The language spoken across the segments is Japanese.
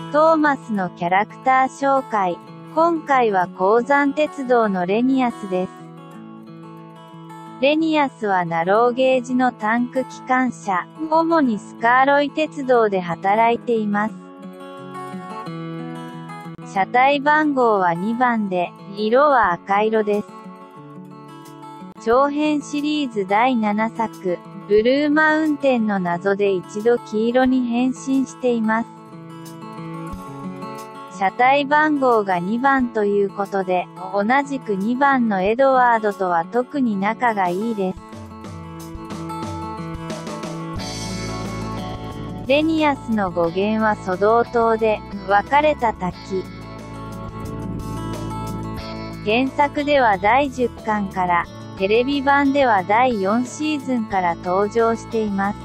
トーマスのキャラクター紹介。今回は鉱山鉄道のレニアスです。レニアスはナローゲージのタンク機関車、主にスカーロイ鉄道で働いています。車体番号は2番で、色は赤色です。長編シリーズ第7作、ブルーマウンテンの謎で一度黄色に変身しています。車体番号が2番ということで、同じく2番のエドワードとは特に仲がいいです。レニアスの語源はソドー島で、分かれた滝。原作では第10巻から、テレビ版では第4シーズンから登場しています。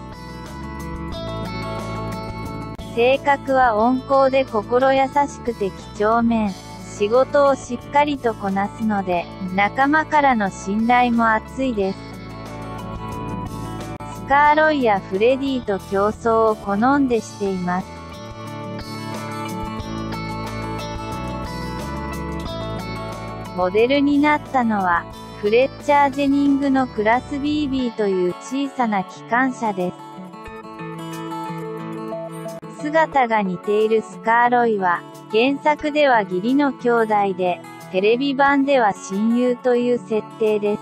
性格は温厚で心優しくて几帳面、仕事をしっかりとこなすので、仲間からの信頼も厚いです。スカーロイやフレディと競争を好んでしています。モデルになったのは、フレッチャー・ジェニングのクラス BB という小さな機関車です。姿が似ているスカーロイは、原作では義理の兄弟で、テレビ版では親友という設定です。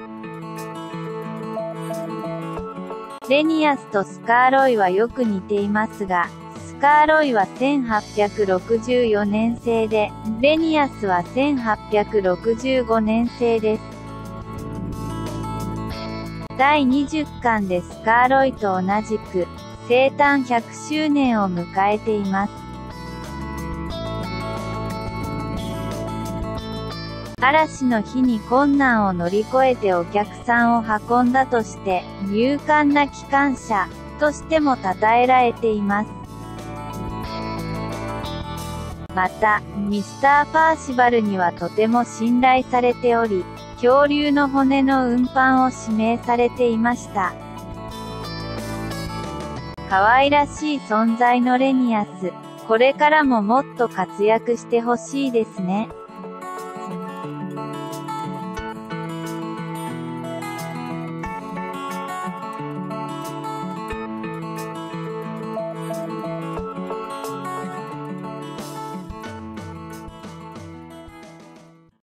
レニアスとスカーロイはよく似ていますが、スカーロイは1864年製で、レニアスは1865年製です。第20巻でスカーロイと同じく、生誕100周年を迎えています。嵐の日に困難を乗り越えてお客さんを運んだとして、勇敢な機関車としても称えられています。また、ミスター・パーシバルにはとても信頼されており、恐竜の骨の運搬を指名されていました。可愛らしい存在のレニアス、これからももっと活躍してほしいですね。